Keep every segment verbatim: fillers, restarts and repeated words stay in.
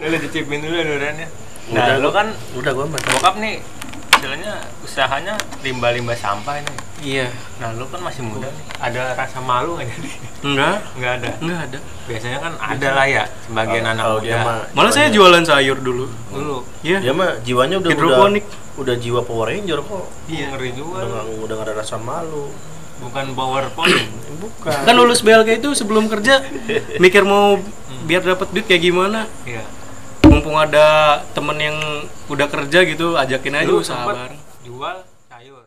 Lu dicipin dulu duriannya. Nah, lu kan udah gua mah. Bokap nih istilahnya usahanya limbah-limbah sampah ini. Iya. Nah, lu kan masih muda nih. Ada rasa malu enggak jadi? Enggak, Enggak ada. enggak ada. Biasanya kan ada lah ya sebagian Oh, anak kalau muda. dia mah Malah saya jualan sayur dulu. Dulu. Iya. dia mah jiwanya udah Hidroponik. udah udah jiwa Power Ranger kok. Iya, ngeri juga. Udah nggak udah nggak ada rasa malu. Bukan PowerPoint. Bukan. Kan lulus B L K itu sebelum kerja mikir mau biar dapat duit kayak gimana. Iya. Mumpung ada temen yang udah kerja gitu, ajakin aja Lu usaha sempet bareng. jual sayur.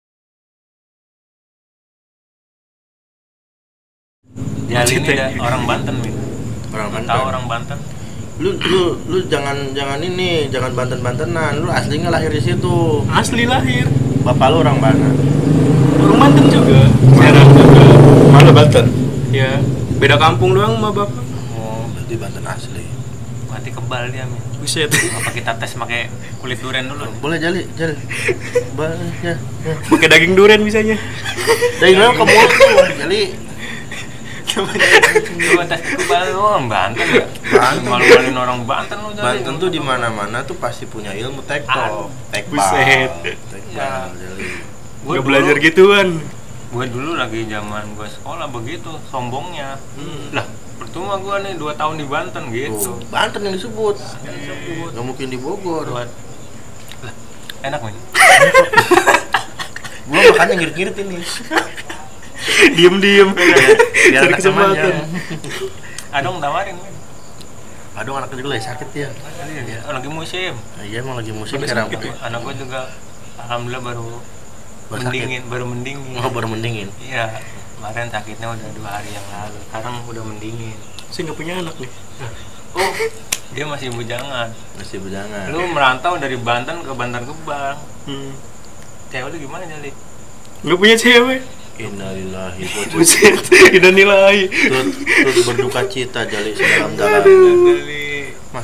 Jali ini ada orang Banten, Min. Orang Banten. Tahu orang Banten? Lu lu lu jangan jangan ini, jangan Banten-Bantenan. Lu aslinya lahir di situ. Asli lahir. Bapak lu orang mana? Orang Banten juga. Serang juga. Mana Banten? Ya, beda kampung doang sama bapak. Oh, Berarti Banten asli. mati kebal dia, Min. Buset. Apa kita tes pakai kulit durian dulu nih? Boleh Jali, Jali. Boleh ya. Pakai daging durian bisanya. Dari mana ke mulut tuh, Jali? Coba coba tes kebal lu orang Banten ya? Banten. Malu-maluin orang Banten lu Jali. Banten tuh di mana-mana tuh pasti punya ilmu tektok. Tekbal. Buset. Tekbal, Jali. Gua Gak dulu- belajar gituan. Gue dulu lagi zaman gue sekolah begitu sombongnya. Hmm. Lah, percuma gue nih dua tahun di Banten gitu. Tuh, Banten yang disebut. Yang disebut. Gak mungkin di Bogor. Dua- Lah, enak nih. Gua makanya ngirit-ngirit ini. Diem-diem. Biar Cari anak kesempatan. temannya. Adong tawarin kan. Aduh anaknya juga lagi sakit ya. Oh, lagi musim. Nah, iya emang lagi musim Pada sekarang. sakit ya? Anak gue juga alhamdulillah baru Baru mendingin, baru mendingin. Mau baru mendingin. Iya, kemarin sakitnya udah dua hari yang lalu. Sekarang udah mendingin. Saya nggak punya anak nih. Oh, dia masih bujangan. Masih bujangan. Lu merantau dari Banten ke Bantar Gebang. Hmm. Cewek lu gimana Jali? Nggak punya cewek. Innalillahi wa inna Buset. Tidak nilai. Tut, tut berduka cita Jali sedalam-dalam. Jali. Mas,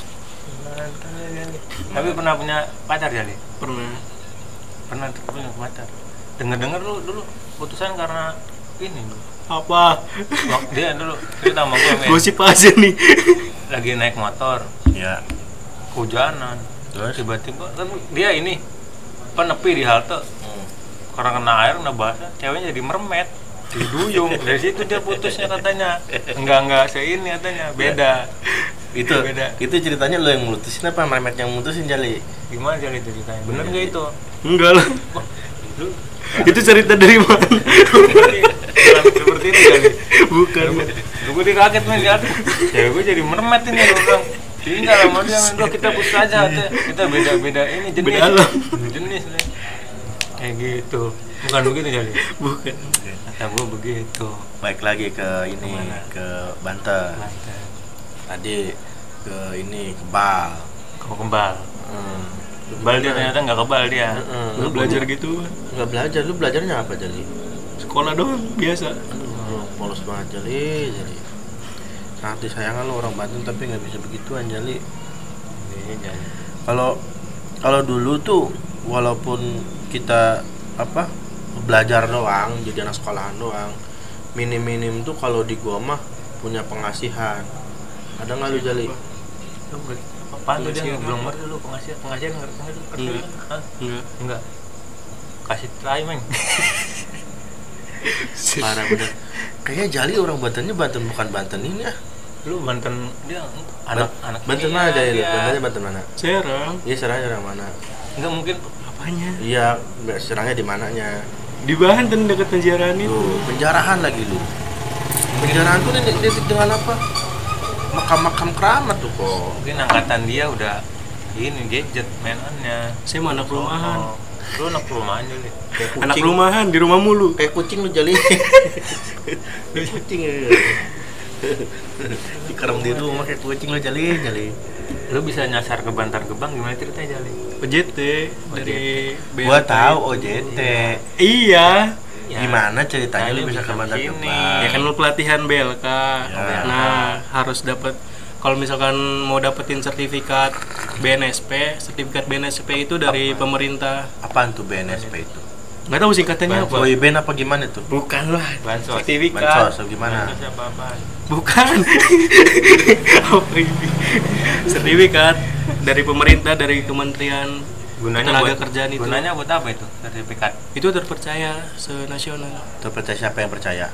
Tapi pernah punya pacar Jali? Pernah. Pernah tuh punya pacar. Dengar-dengar lu dulu putusan karena ini. Apa? Waktu dia dulu cerita sama gue, men. Gosip aja nih. Lagi naik motor, ya. kehujanan. Terus? Tiba-tiba kan dia ini penepi di halte. Hmm. Karena kena air, kena basah, ceweknya jadi mermet, jadi duyung. Dari situ dia putusnya katanya. Enggak enggak seini katanya, beda. Itu Beda. itu ceritanya lo yang mutusin apa Memet yang mutusin Jali? Gimana Jali itu ceritanya? Bener nggak itu? Enggak lah. Lu Itu cerita dari mana? seperti, seperti itu Jali. Bukan. Gue dikaget men lihat. Cewek gue jadi mermet ini gue bilang. Tinggal sama dia, men. Udah kita putus aja hati. Kita beda-beda ini jenis. Beda alam. Jenis nih. Kayak gitu. Bukan begitu Jali. Bukan. Kata gue begitu. Baik lagi ke ini Kemana? ke Banten. Mantap. Tadi ke ini ke Bal. Kau kebal. Hmm. Kebal dia ternyata nggak kebal dia. Heeh. Lu belajar gitu. Nggak belajar, lu belajarnya apa Jali? Sekolah doang biasa. Aduh, polos banget Jali, Jali. Sangat disayangkan lo orang Banten tapi nggak bisa begituan Jali. Iya Jali. Kalau kalau dulu tuh walaupun kita apa belajar doang, jadi anak sekolahan doang, minim-minim tuh kalau di gua mah punya pengasihan. Ada nggak lu Jali? Lu ber- apaan tuh dia Pengasihan belum apa? ngerti lu pengasihan pengasihan ngerti nggak lu? Ngerti Enggak. lu? Hah? Enggak. Enggak. Kasih try meng. Parah bener. Kayaknya Jali orang Bantennya Banten bukan Banten ini ah. Lu Banten dia anak anak Banten ini mana ya, Jali? dia. Bantennya Banten mana? Serang. Iya serangnya orang mana? Enggak mungkin Apanya? Iya serangnya di mananya? Di Banten dekat penjarahan itu. Tuh penjarahan lagi lu. Penjarahan tuh identik dengan apa? Makam-makam keramat tuh kok. mungkin angkatan dia udah ini gadget mainannya. Saya mah anak rumahan. Oh, lu anak rumahan Jali. Kayak kucing. Anak rumahan di rumah mulu. Kayak kucing lu Jali. Kayak kucing ya. Dikerem di rumah kayak kucing lu Jali, Jali. Lu bisa nyasar ke Bantar Gebang gimana ceritanya Jali? O J T dari B L K. Gua tahu O J T. Iya. Ya, Gimana ceritanya lu tanya bisa ke Bantar sini. Gebang? Ya kan lu pelatihan B L K. Ya. Nah, harus dapat kalau misalkan mau dapetin sertifikat B N S P, sertifikat B N S P itu dari Apa? pemerintah. Apaan tuh B N S P itu? Nggak tahu singkatannya apa. Boyband apa gimana tuh? Bukan lah. Bansos. Sertifikat. Bansos atau gimana? Bansos apa apaan? Bukan. Apa ini? Sertifikat dari pemerintah, dari Kementerian Gunanya Tenaga buat, Kerjaan itu. Gunanya buat apa itu sertifikat? Itu terpercaya senasional. Terpercaya siapa yang percaya?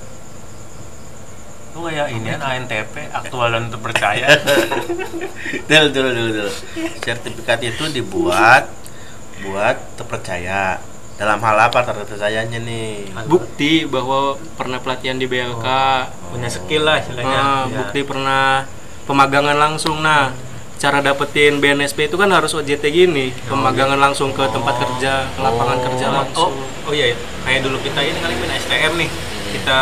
Lu kayak ini kan A N T P, aktual dan terpercaya. Dulu dulu dulu dulu. Sertifikat itu dibuat buat terpercaya. Dalam hal apa terpercayanya nih? Bukti bahwa pernah pelatihan di B L K. Oh, punya skill lah istilahnya. Ah, Ya. Bukti pernah pemagangan langsung. Nah, cara dapetin B N S P itu kan harus O J T gini, pemagangan langsung ke tempat kerja, ke lapangan Oh. kerja Oh, langsung. oh iya, kayak dulu kita ini kali main S T M nih. Kita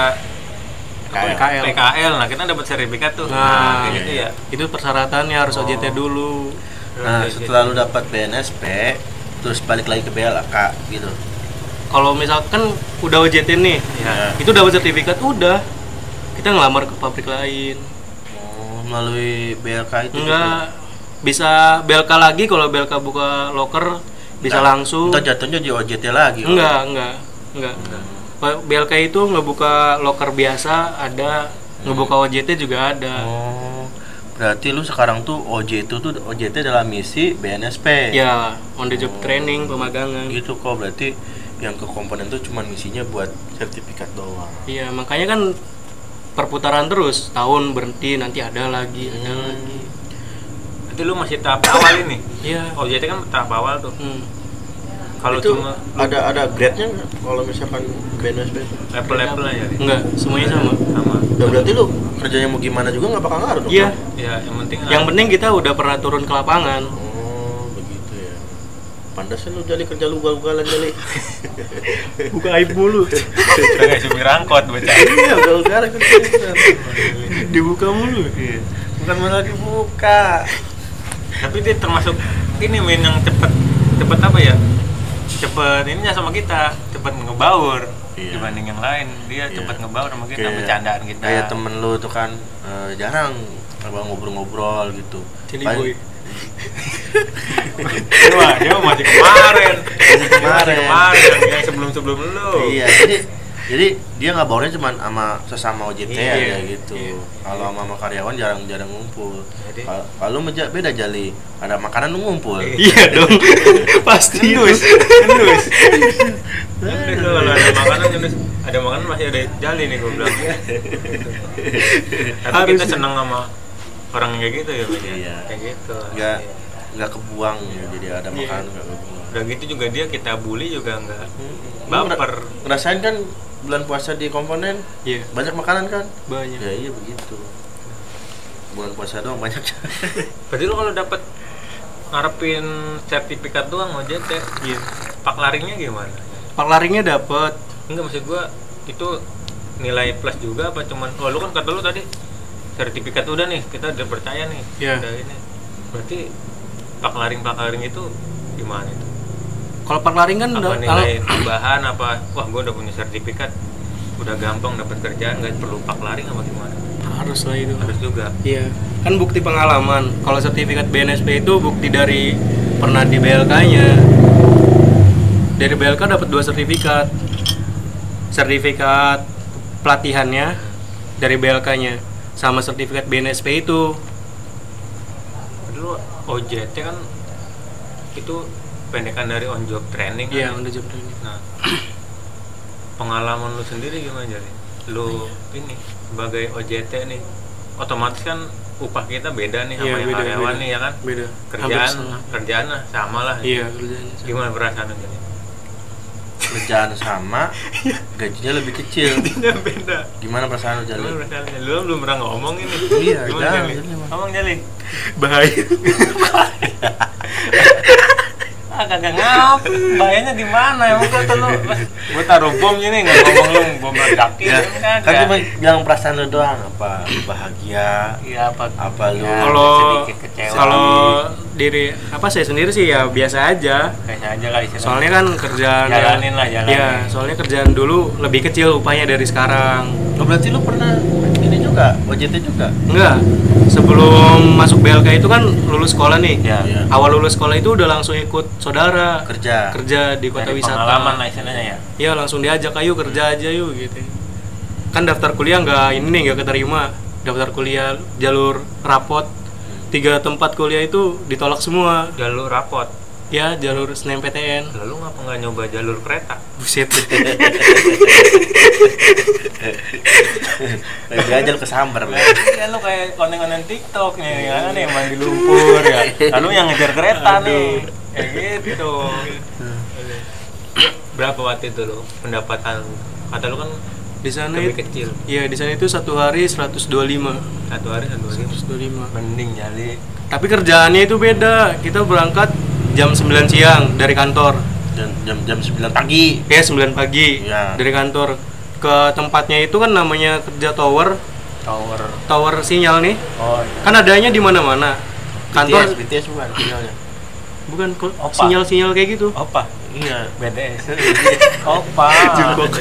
P K L. P K L, nah kita dapat sertifikat tuh. Nah, kayak gitu ya. Itu persyaratannya harus O J T Oh. dulu. Nah, Kayak setelah gitu. lu dapat B N S P, terus balik lagi ke B L K gitu. Kalau misalkan udah O J T nih, Ya. itu dapat sertifikat udah. Kita ngelamar ke pabrik lain. Oh, melalui B L K itu Enggak bisa B L K lagi, kalau B L K buka loker bisa Nah, langsung. Entar jatuhnya di O J T lagi. Enggak, enggak, enggak. B L K itu ngebuka loker biasa ada, ngebuka O J T juga ada. Oh, berarti lu sekarang tuh O J T tuh O J T dalam misi B N S P. Ya, on the job training, pemagangan. Gitu kok, berarti yang ke komponen tuh cuma misinya buat sertifikat doang. Iya, makanya kan perputaran terus, tahun berhenti nanti ada lagi, ada Hmm. lagi. Nanti lu masih tahap awal ini. Iya. O J T kan tahap awal tuh. Hmm. Kalau itu cuma ada ada grade-nya nggak kalau misalkan B N S P itu? level-level aja. Enggak, semuanya sama. Sama. Udah berarti lu kerjanya mau gimana juga nggak bakal ngaruh dong? Iya. Ya, yang penting Yang penting kita udah pernah turun ke lapangan. Oh, begitu ya. Pandasan lu jadi kerja lu ugal-ugalan jali. Buka aib mulu. kayak supir angkot baca. Iya, ugal-ugalan kan. Dibuka mulu. Iya. Bukan malah dibuka. Tapi dia termasuk ini main yang cepet cepet apa ya? Cepet ininya sama kita, cepet ngebaur Iya. dibanding yang lain. Dia Iya. cepet ngebaur sama kita, Kayak- bercandaan kita. Kayak temen lu tuh kan eh, jarang apa ngobrol-ngobrol gitu. Cili Paling- boy. Wah, dia masih kemarin. Masih kemarin. kemarin yang, yang sebelum-sebelum lu. Iya, jadi jadi dia nggak baurnya cuma sama sesama O J T Iya, aja gitu. iya. Kalau sama, sama karyawan jarang-jarang ngumpul. Jadi- Kalau kalau meja beda jali, ada makanan lu ngumpul. Iya dong. Pasti itu. Gendus, gendus. Gendus lu kalau ada makanan gendus. Ada makanan masih ada jali nih gue bilang. Tapi kita Harus. seneng sama orang yang kayak gitu ya, Bang, ya? Iya. Kayak gitu. Nggak nggak kebuang ya, jadi ada Iya. makanan nggak kebuang. Udah gitu juga dia kita bully juga enggak Lu baper. ngera- Ngerasain kan bulan puasa di komponen Iya, banyak makanan kan? banyak. Ya iya begitu. Bulan puasa doang banyak. Berarti lu kalau dapat ngarepin sertifikat doang O J T, Iya. pak laringnya gimana? Pak laringnya dapat. Enggak, maksud gua itu nilai plus juga apa cuman oh lu kan kata lu tadi sertifikat udah nih, kita udah percaya nih. Iya. Udah ini. Berarti pak laring pak laring itu gimana itu? Kalau pak laring kan Apa udah nilai tambahan apa? Wah, gua udah punya sertifikat. Udah gampang dapat kerjaan, nggak perlu pak laring apa gimana? harus lah itu. Harus juga. Iya, kan bukti pengalaman. Kalau sertifikat B N S P itu bukti dari pernah di B L K-nya. Dari B L K dapat dua sertifikat. Sertifikat pelatihannya dari B L K-nya sama sertifikat B N S P itu. Dulu O J T kan itu pendekan dari on job training Iya, kan? udah job training. Nah, pengalaman lu sendiri gimana jadi? Lu ini sebagai O J T nih, otomatis kan upah kita beda nih sama Iya, yang beda, karyawan beda. nih ya kan? Beda. Kerjaan, Hampir setengah. kerjaan lah sama lah. Iya, kerjanya. sama. Gimana perasaan lu jadi? Kerjaan sama, gajinya lebih kecil. Tidak beda. Gimana perasaan lu Jali? Gimana perasaan lu? Lu belum pernah ngomong ini. Iya, Gimana jangan, Jali? Jali, Mas. Ngomong Jali. Bahaya. Ah, kagak ngap. Bahayanya di mana? Emang gua tuh lu gua taruh bom ini enggak ngomong lu bom ledakin Ya, kan kan cuma kagak. bilang perasaan lu doang, apa bahagia, Iya apa apa lu ya, Kalau sedikit kecewa. kalau diri apa saya sendiri sih ya biasa aja. kayaknya aja lah istilahnya. Soalnya kan kerjaan Jalanin lah, jalanin. Iya, soalnya kerjaan dulu lebih kecil upahnya dari sekarang. Oh, berarti lu pernah ini juga juga, O J T juga. Enggak. Sebelum masuk B L K itu kan lulus sekolah nih. Ya. Iya. Awal lulus sekolah itu udah langsung ikut saudara Kerja. kerja di kota Dari wisata. pengalaman lah istilahnya ya. Iya, langsung diajak, ayo kerja aja yuk gitu. Kan daftar kuliah nggak ini nih, nggak keterima. Daftar kuliah jalur rapot. Tiga tempat kuliah itu ditolak semua. Jalur rapot. Ya, jalur S N M P T N. Lalu ngapa nggak nyoba jalur kereta? Buset. Lagi aja lu kesambar lah. Kan lu kayak konten-konten TikTok nih, kan nih mandi lumpur ya. Lalu yang ngejar kereta nih. Kayak gitu. Berapa waktu itu lo pendapatan? Kata lu kan Di sana lebih itu, kecil. iya di sana itu satu hari seratus dua puluh lima. Satu hari satu hari. seratus dua puluh lima. Mending jali. Tapi kerjaannya itu beda. Kita berangkat jam sembilan siang dari kantor. Jam jam jam sembilan pagi. Ya, sembilan pagi Iya. dari kantor. Ke tempatnya itu kan namanya kerja tower, Tower. tower sinyal nih. Oh, iya. Kan adanya di mana-mana. Kantor B T S bukan sinyalnya. bukan kok Opa. sinyal-sinyal kayak gitu. Apa? Iya. B D S. Opa. Jungkook.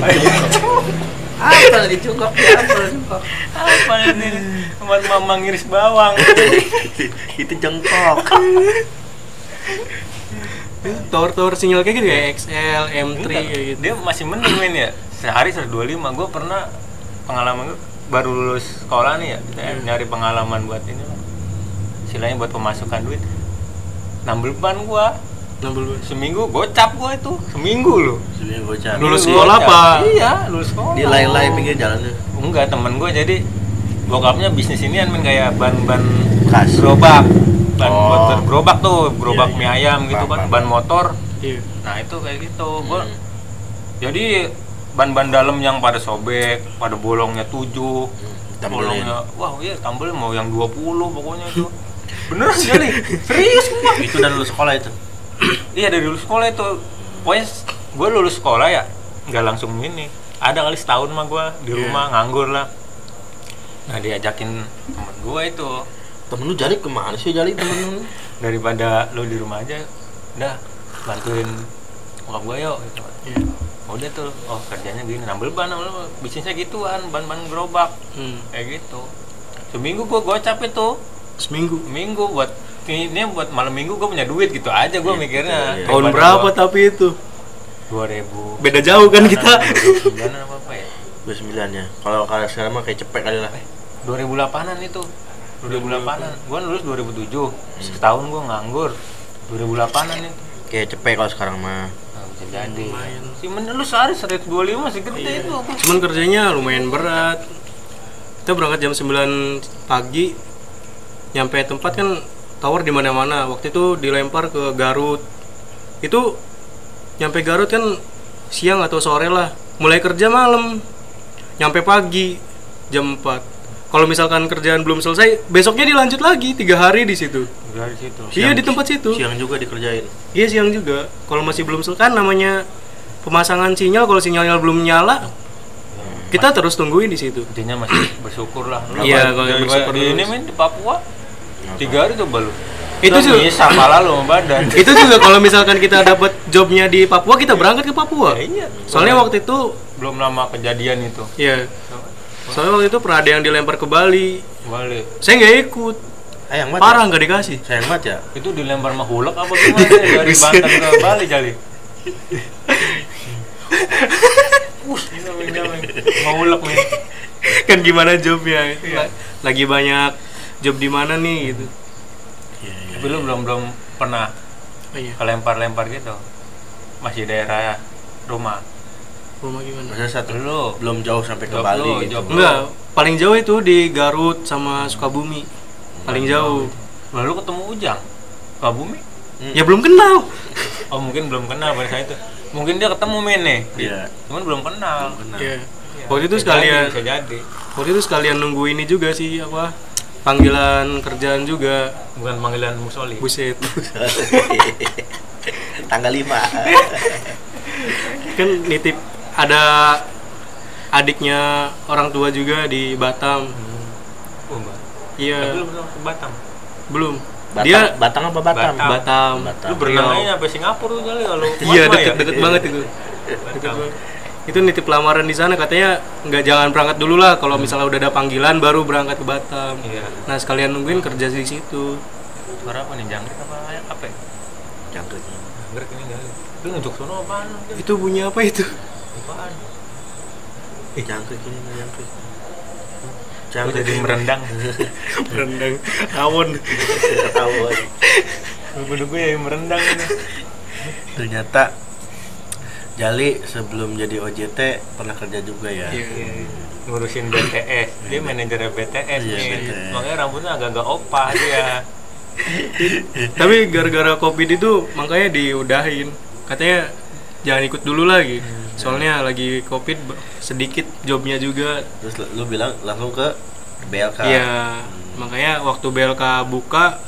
Apa lagi cungkok ya? Apa cungkok? Apa ini? Teman mama ngiris bawang. Itu jengkok. Tower-tower sinyal kayak gitu ya, X L, M tiga Enggak, kayak gitu. dia masih mending main ya. Sehari seratus dua puluh lima. Gue pernah pengalaman gue baru lulus sekolah nih ya. Kita Hmm. nyari pengalaman buat ini lah. Istilahnya buat pemasukan duit. Nambel ban gua enam belas. seminggu gocap gua itu seminggu loh. Sebenarnya bocah. Lulus Seminggu sekolah gocap. apa? Iya, lulus sekolah. Di lay-lay pinggir jalannya. Enggak, temen gua jadi bokapnya bisnis ini kan kayak ban-ban Bekas. gerobak. Ban Oh. motor gerobak tuh, gerobak Iya, mie iya. ayam gitu Paham, kan, paham. ban motor. Iya. Nah, itu kayak gitu. Gua Hmm. jadi ban-ban dalam yang pada sobek, pada bolongnya tujuh, Tambelin. bolongnya, wah iya tambelin mau yang dua puluh pokoknya itu. Beneran kali, serius gua. Itu udah lulus sekolah itu. Iya dari lulus sekolah itu, pokoknya gue lulus sekolah ya, nggak langsung ini. Ada kali setahun mah gue di Iya. rumah nganggur lah. Nah diajakin temen gue itu, Temen lu Jali kemana sih Jali temen lu? daripada lu di rumah aja, udah bantuin bokap gue yuk. Gitu. Iya. Udah tuh, oh kerjanya gini, nambel ban, nambel bisnisnya gituan, ban-ban gerobak, Hmm. kayak gitu. Seminggu gue gocap itu, Seminggu. minggu buat ini buat malam minggu gue punya duit gitu aja gue Iya, mikirnya. iya. Tahun Daripada berapa gua tapi itu? dua ribu. Beda jauh kan kita. dua ribu sembilan apa apa ya? dua puluh sembilan ya. Kalau kalau sekarang mah kayak cepet kali lah. dua ribu delapan-an itu. dua ribu delapan-an. Gua lulus dua ribu tujuh. Setahun gua nganggur. dua ribu delapan-an itu. Kayak cepet kalau sekarang mah. Nah, bisa jadi. Lumayan. Si men lu sehari seratus dua puluh lima masih gede Iya. itu apa? Cuman kerjanya lumayan berat. Kita berangkat jam sembilan pagi. Nyampe tempat kan tower di mana-mana. Waktu itu dilempar ke Garut. Itu nyampe Garut kan siang atau sore lah. Mulai kerja malam. Nyampe pagi jam empat. Kalau misalkan kerjaan belum selesai, besoknya dilanjut lagi tiga hari di situ. Dari situ. Iya, di tempat situ. Siang juga dikerjain. Iya, siang juga. Kalau masih belum selesai kan namanya pemasangan sinyal, kalau sinyalnya belum nyala, kita terus tungguin di situ. Intinya masih bersyukur lah. Lu Iya, apa- kalau dari- bersyukur di ini terus. men di Papua. Tiga hari tuh baru. Itu Udah juga- bisa pala lu sama badan. Itu juga kalau misalkan kita dapat jobnya di Papua, kita berangkat ke Papua. Ya, iya. Soalnya waktu itu, belum lama kejadian itu. ya, soalnya waktu itu pernah ada yang dilempar ke Bali. Balik. Saya nggak ikut, Sayang banget. parah Ya? nggak dikasih. Sayang banget ya. Itu dilempar sama hulek apa gimana ya? Dari Banten ke Bali kali. Wush, ini ini mau hulek nih. Kan gimana jobnya? Iya. Lagi banyak job di mana nih gitu. Iya, iya. Tapi lu belum belum pernah Oh, iya. kelempar-lempar gitu. Masih daerah rumah. Rumah gimana? Maksudnya satu Lu belum jauh sampai ke Job Bali lu, gitu. job lu. Enggak, paling jauh itu di Garut sama Sukabumi. Paling jauh. lalu ketemu Ujang. Kabumi? Hmm. Ya belum kenal. Oh, mungkin belum kenal pada saat itu. Mungkin dia ketemu men nih. Iya. Cuman belum kenal. Benar. Iya. Iya, Waktu itu bisa sekalian jadi, bisa jadi. Waktu itu sekalian nunggu ini juga sih apa? Panggilan kerjaan juga. Bukan panggilan Musoli. Buset. Tanggal lima. Kan nitip ada adiknya orang tua juga di Batam. Oh, Mbak. Iya, Tapi lu belum ke Batam. belum. Batang, Dia Batang apa Batam? Batam. Batam. Batam. Lu berenang aja sampai Singapura tuh kali kalau. Iya, Mas mah deket ya? deket Iya. banget itu. Deket Batam. banget. itu nitip lamaran di sana, katanya nggak, jangan berangkat dulu lah, kalau misalnya udah ada panggilan baru berangkat ke Batam. Iya. Nah sekalian nungguin kerja di situ. Suara apa nih, jangkrik apa apa ya? Jangkrik. Jangkrik ini kali. Lu nunjuk sono apaan? Itu bunyi apa itu? Apaan? Eh, jangkrik ini mah jangkrik. Gue jadi merendang. Merendang awon. Awon. Bener gue yang merendang ini. Ternyata Jali sebelum jadi O J T pernah kerja juga ya. Iya. Ngurusin B T S. Dia manajer B T S Iya, nih. B T S. Makanya rambutnya agak-agak opah dia. Tapi gara-gara Covid itu makanya diudahin. Katanya jangan ikut dulu lagi. Soalnya lagi Covid sedikit jobnya juga. Terus lu bilang langsung ke B L K. Iya. Makanya waktu B L K buka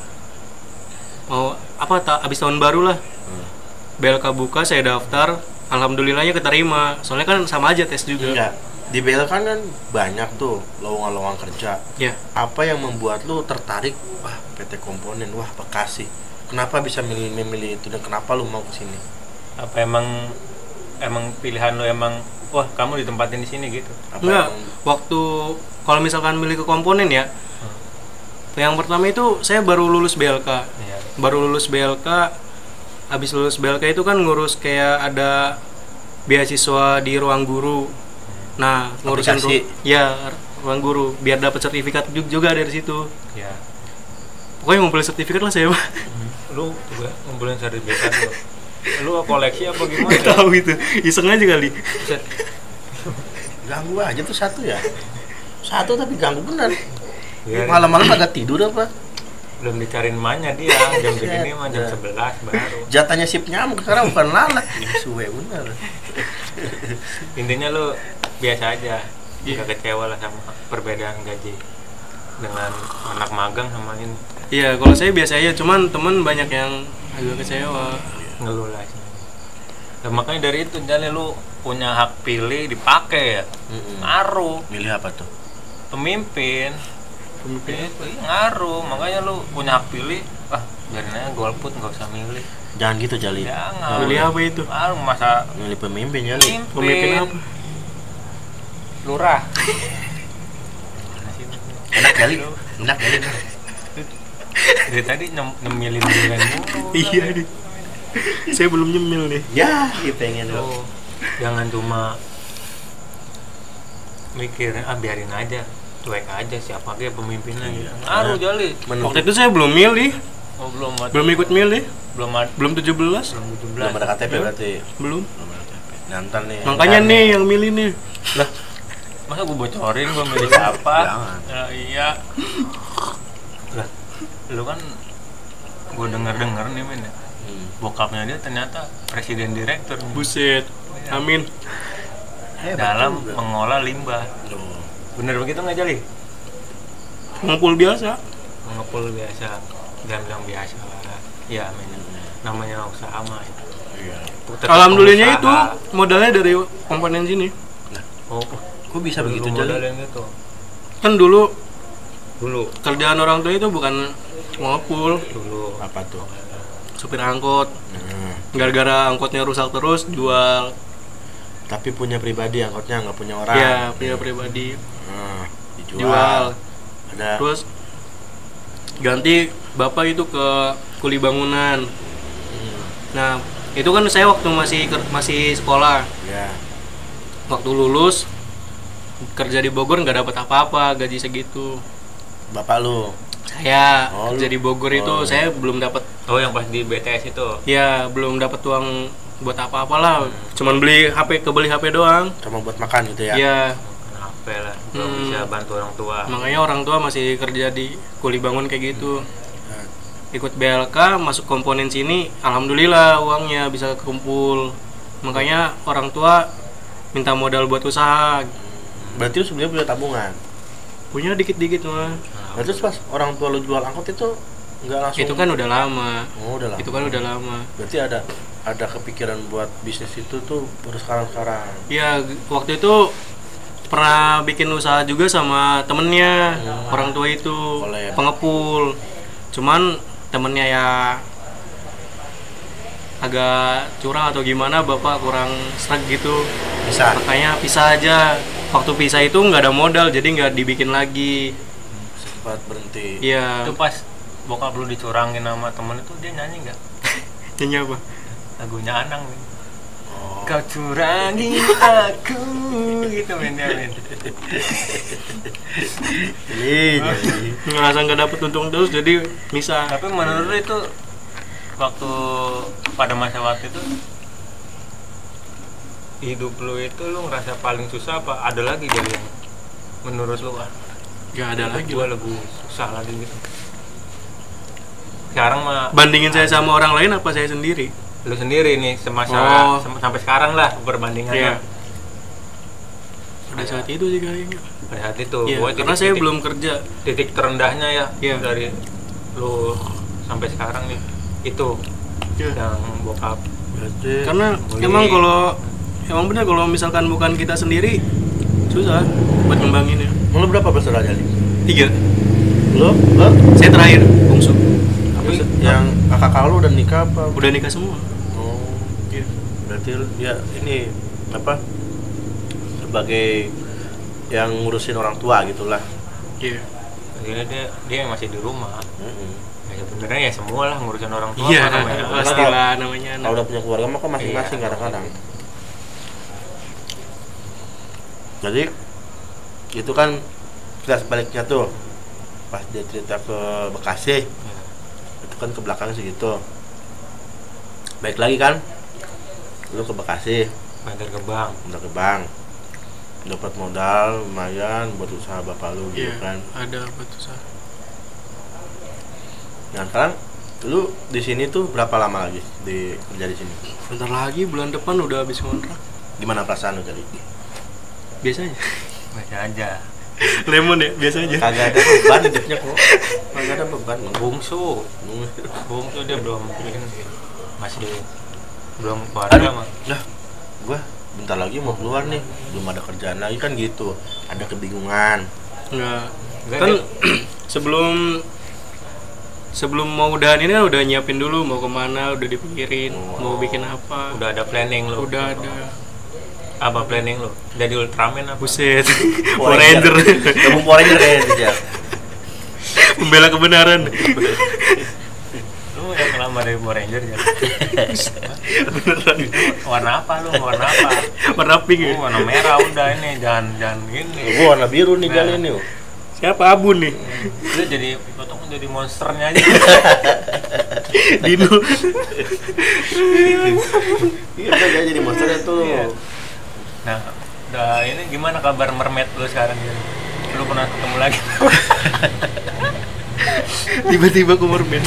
mau apa tak abis tahun baru lah. Hmm. B L K buka, saya daftar, alhamdulillahnya keterima. Soalnya kan sama aja tes juga. Enggak. Di B L K kan banyak tuh lowongan-lowongan kerja. Ya. Apa yang membuat lu tertarik, wah P T Komponen, wah Bekasi. Kenapa bisa milih memilih itu dan kenapa lu mau ke sini? Apa emang emang pilihan lo emang wah kamu ditempatin di sini gitu? Apa Enggak, yang- waktu kalau misalkan milih ke komponen ya. Yang pertama itu saya baru lulus B L K. Iya. Baru lulus B L K. Habis lulus B L K itu kan ngurus kayak ada beasiswa di ruang guru. Nah, ngurusin Aplikasi. ru- ya ruang guru biar dapat sertifikat ju- juga dari situ. Ya. Pokoknya ngumpulin sertifikat lah saya, Pak. Lu juga ngumpulin sertifikat lu. Lu koleksi apa gimana? Nggak tahu itu. Iseng aja kali. Buset. ganggu aja tuh satu ya. Satu tapi ganggu bener. Biarin. Malam-malam agak tidur apa? Belum dicariin emaknya dia jam segini mah jam Ya. sebelas baru. Jatahnya sip nyamuk sekarang bukan lalat. Suwe bener. Intinya lu biasa aja. Gak kecewa lah sama perbedaan gaji dengan anak magang sama ini. Iya, kalau saya biasa aja, cuman temen banyak yang agak kecewa. Ngeluh lah sih. Nah, makanya dari itu jadi lu punya hak pilih dipakai ya. Mm-mm. Ngaruh Milih apa tuh? pemimpin. Pemimpin Itu iya, ngaruh. Makanya lu punya hak pilih. Ah, biarin aja golput nggak usah milih. Jangan gitu Jali. Jangan. Pilih apa itu? Ngaruh masa Milih pemimpin Jali. pemimpin. Pemimpin apa? Lurah. Enak Jali. Enak Jali. Dari tadi nyem- nyemilin nyemilin mulu. Iya nih. Saya belum nyemil nih. Ya, dia pengen lo. Tuh, jangan cuma mikir ah biarin aja, cuek aja siapa aja pemimpinnya gitu. Ngaruh Jali. Waktu itu saya belum milih, Oh belum ada. belum ikut milih, belum ada. belum tujuh belas. Belum tujuh Belum belas. ada K T P berarti. Belum. Belum ada K T P. Nantan nih. Makanya Nantan nih yang milih nih. Lah, masa gue bocorin gue milih siapa? Jangan. Ya, iya. Lah, lu kan gue denger denger nih men ya. Hmm. Bokapnya dia ternyata presiden direktur Buset. Amin. Hebat dalam juga. mengolah limbah. Tuh. Bener begitu nggak Jali? Ngumpul biasa. Mengepul biasa, jangan bilang biasa lah. Ya men, namanya usaha mah. Iya. Tetap Alhamdulillahnya itu pengusaha. modalnya dari komponen sini. Oh, Kok bisa dulu begitu Jali? modalnya gitu. Kan dulu Dulu, kerjaan orang tua itu bukan ngepul, dulu. Apa tuh? supir angkot. Hmm. Gara-gara angkotnya rusak terus jual. Tapi punya pribadi angkotnya nggak punya orang. Ya, punya pribadi. Hmm. Dijual. Jual. Ada. Terus ganti bapak itu ke kuli bangunan. Hmm. Nah, itu kan saya waktu masih ker- masih sekolah. Ya. Waktu lulus kerja di Bogor nggak dapat apa-apa, gaji segitu. Bapak lu. Saya Oh, kerja lu- di Bogor itu oh. saya belum dapat, Oh yang pas di B T S itu. ya belum dapat uang buat apa-apalah. Cuman beli H P, kebeli H P doang. Cuma buat makan gitu ya. Ya, Kenapa lah? Belum Hmm. bisa bantu orang tua. makanya orang tua masih kerja di kuli bangun kayak gitu. Nah, Ikut B L K, masuk komponen sini, alhamdulillah uangnya bisa kumpul. Makanya orang tua minta modal buat usaha. berarti lu sebenarnya punya tabungan. Punya dikit-dikit mah. Nah, terus pas orang tua lu jual angkot itu nggak langsung. Itu kan udah lama. Oh, udah lah. Itu kan udah lama. Berarti ada ada kepikiran buat bisnis itu tuh baru sekarang-sekarang. Ya, waktu itu pernah bikin usaha juga sama temennya, orang tua itu, Kolek. pengepul. Cuman temennya ya agak curang atau gimana, bapak kurang sreg gitu, Bisa. makanya pisah aja. Waktu pisah itu nggak ada modal, jadi nggak dibikin lagi. Sempat berhenti. Iya. Itu pas bokap lu dicurangin sama temen itu dia nyanyi nggak? Nyanyi apa? Lagunya Anang men. Oh. Kau curangi aku gitu men dia men. Jadi, jadi. Ngerasa nggak dapet untung terus, jadi misah. Tapi menurut lu itu waktu pada masa waktu itu hidup lu itu lu ngerasa paling susah apa ada lagi dari yang menurut lu ah Nggak ada lagi. gua lebih susah lagi gitu? Sekarang mah Bandingin saya sama orang lain apa saya sendiri? lu sendiri nih semasa Oh. sem- sampai sekarang lah perbandingannya. Iya. Pada saat itu sih kayaknya. Pada saat itu Iya, gua karena titik- saya titik- belum kerja. titik terendahnya ya Iya. dari lu sampai sekarang nih itu Iya. yang bokap. Berarti Karena Boleh. emang kalau emang benar kalau misalkan bukan kita sendiri susah buat ngembanginnya. lu berapa bersaudara jadi? Tiga. Lu? Lu? Saya terakhir bungsu. Tapi yang kakak lu udah nikah apa? Udah nikah semua. Oh, Iya. berarti lu- ya ini apa? Sebagai yang ngurusin orang tua gitulah. Iya. Akhirnya dia dia yang masih di rumah. Mm-mm. Ya sebenarnya ya semua lah ngurusin orang tua. Iya, apa namanya. pastilah namanya anak. Kalau udah punya keluarga mah kan masing-masing Iya. kadang-kadang. Jadi itu kan kita sebaliknya tuh pas dia cerita ke Bekasi Iya. itu kan ke belakang sih gitu. Baik lagi kan, lu ke Bekasi, Bandar Gebang. udah ke bank, dapat modal lumayan buat usaha bapak lu gitu Iya, kan. ada apa tuh Sar? Nah sekarang lu di sini tuh berapa lama lagi di kerja di sini? Bentar lagi bulan depan udah habis kontrak. Gimana perasaan lu jadi? Biasanya. Masih aja. Lemon ya, biasa aja. Kagak ada beban hidupnya kok. Kagak ada beban. Bungsu. Hmm. Bungsu dia belum ini, masih belum keluarga mah. Lah, gua bentar lagi mau keluar nih, belum ada kerjaan lagi kan gitu. Ada kebingungan. Enggak. Enggak, Kan dia- sebelum sebelum mau udahan ini kan udah nyiapin dulu mau kemana, udah dipikirin mau bikin apa. Udah ada planning lu. Udah ada. Apa planning lu? Jadi Ultraman apa? Buset. Power Ranger. Kamu Power Ranger kayaknya dia. Pembela kebenaran. Lu yang lama dari Power Ranger ya? Beneran. Warna apa lu? Warna apa? Warna pink ya? Oh, warna merah udah ini, jangan jangan ini. Gua warna biru nih Nah. kali ini. oh. Siapa Abun nih? Lu jadi potong jadi monsternya aja. Dino. Iya, udah jadi monster itu. Iya. Nah, udah ini gimana kabar mermaid lu sekarang ya? Lu pernah ketemu lagi? Tiba-tiba ke mermaid.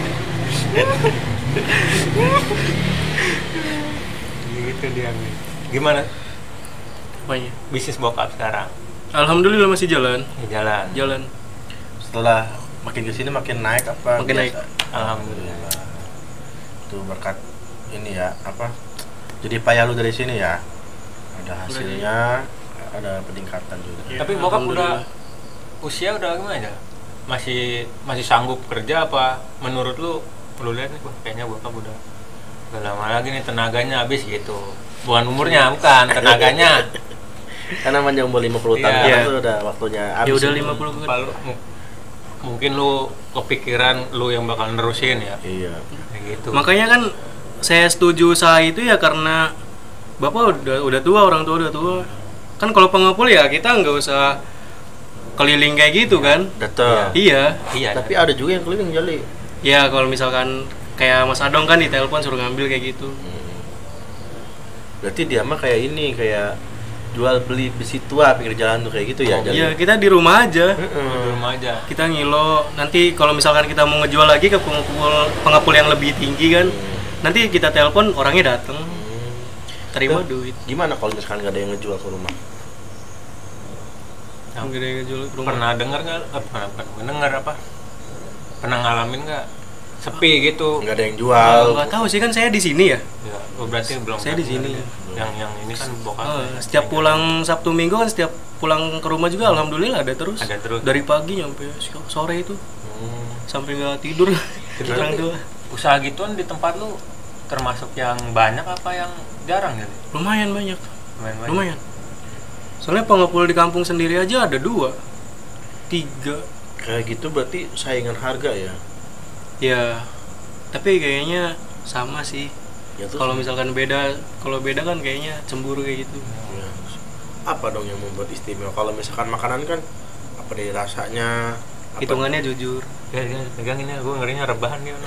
Gitu dia. Mi. Gimana Apanya? bisnis bokap sekarang? Alhamdulillah masih jalan. Ya, jalan. Jalan. Setelah makin kesini makin naik apa? Makin naik. Alhamdulillah. Itu berkat ini ya, apa? Jadi payah lu dari sini ya. Ada hasilnya, ada peningkatan juga. Iya, Tapi bokap alhamdulillah. udah usia udah gimana? Masih masih sanggup kerja apa? Menurut lu, lu lihat nih, wah, kayaknya bokap udah udah lama lagi nih tenaganya habis gitu. Bukan umurnya, bukan tenaganya. Karena panjang umur lima puluh tahun Iya. kan itu udah waktunya Ya habis. udah itu. lima puluh kan. Apa lu- mu- mungkin lu kepikiran lu yang bakal nerusin ya. Iya. Kayak gitu. Makanya kan saya setuju usaha itu ya karena bapak udah udah tua, orang tua udah tua. Kan kalau pengepul ya kita nggak usah keliling kayak gitu kan. Datang. Iya. Iya. Tapi ada juga yang keliling jali. Ya kalau misalkan kayak Mas Adong kan ditelepon suruh ngambil kayak gitu. Berarti dia mah kayak ini, kayak jual beli besi tua pinggir jalan tuh kayak gitu ya. Jali? Iya, kita di rumah aja. di rumah aja. Kita ngilo, nanti kalau misalkan kita mau ngejual lagi ke pengepul pengepul yang lebih tinggi kan, nanti kita telepon orangnya datang, terima Tuh. duit. Gimana kalau misalkan nggak ada yang ngejual ke rumah? Nggak ada yang ngejual ke rumah. Pernah denger nggak? Eh, pernah pernah mendengar apa? Pernah ngalamin nggak? Sepi gitu. Nggak ada yang jual. Nggak tahu sih kan saya di sini ya. Ya, oh, berarti belum. Saya di sini. Yang yang ini kan bokap. Eh, setiap pulang Sabtu Minggu kan setiap pulang ke rumah juga alhamdulillah ada terus. Ada terus. Dari pagi sampai sore itu Hmm. sampai nggak tidur. Tapi Orang tua. usaha gituan di tempat lu termasuk yang banyak apa yang jarang ya? Lumayan banyak. Lumayan banyak. Lumayan. Soalnya pengepul di kampung sendiri aja ada dua, tiga. Kayak gitu berarti saingan harga ya. Ya, tapi kayaknya sama sih. Ya terus Kalau misalkan beda, kalau beda kan kayaknya cemburu kayak gitu. ya, apa dong yang membuat istimewa? Kalau misalkan makanan kan apa dari rasanya? Apa? Hitungannya jujur. Ya, ya, pegang ini, gue ngerinya rebahan dia.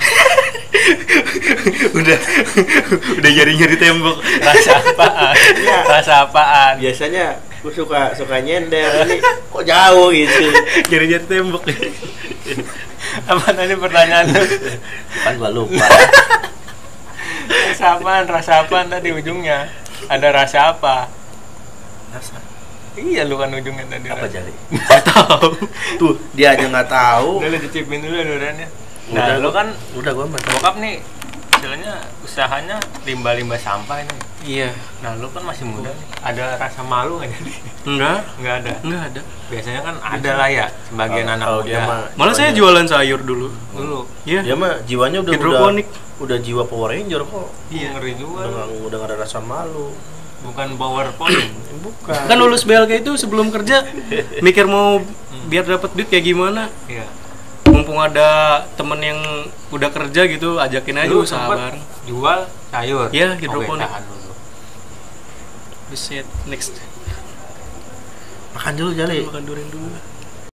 udah udah nyari-nyari tembok. Rasa apaan? Ya. Rasa apaan? Biasanya gue suka suka nyender, ini kok jauh gitu. Nyari-nyari tembok. Apa tadi pertanyaan lu? Kan gua lupa. Rasa apaan? Rasa apaan tadi ujungnya? Ada rasa apa? Rasa Iya, lu kan ujungnya tadi. apa rasa. Jali? Nggak tahu. Tuh, dia aja nggak tahu. Udah lu cicipin dulu duriannya. Nah, Udah, lu kan udah gua mah. bokap nih istilahnya usahanya limbah-limbah sampah ini. Iya. Nah, lu kan masih muda nih. Ada rasa malu nggak jadi? Enggak, Nggak ada. enggak ada. Biasanya kan ada lah ya sebagian Kalau- anak kalau muda. dia mah Malah saya jiwanya- jualan sayur dulu. Dulu. Iya. Dia mah jiwanya udah Hidroponik. udah udah jiwa Power Ranger kok. Iya, ngeri juga. Udah lu. nggak udah nggak ada rasa malu. Bukan PowerPoint. Bukan. Kan lulus B L K itu sebelum kerja mikir mau biar dapat duit kayak gimana. Iya. Mumpung ada temen yang udah kerja gitu, ajakin aja Lu usaha sempet bareng. jual sayur. Iya, hidroponik. Oke, tahan dulu. Buset, next. Makan dulu Jali. Makan durian dulu.